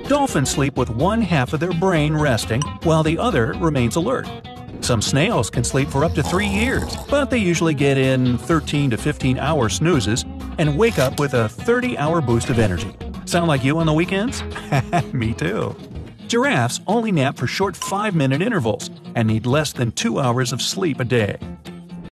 Dolphins sleep with one half of their brain resting while the other remains alert. Some snails can sleep for up to 3 years, but they usually get in 13 to 15-hour snoozes and wake up with a 30-hour boost of energy. Sound like you on the weekends? Me too. Giraffes only nap for short 5-minute intervals and need less than 2 hours of sleep a day.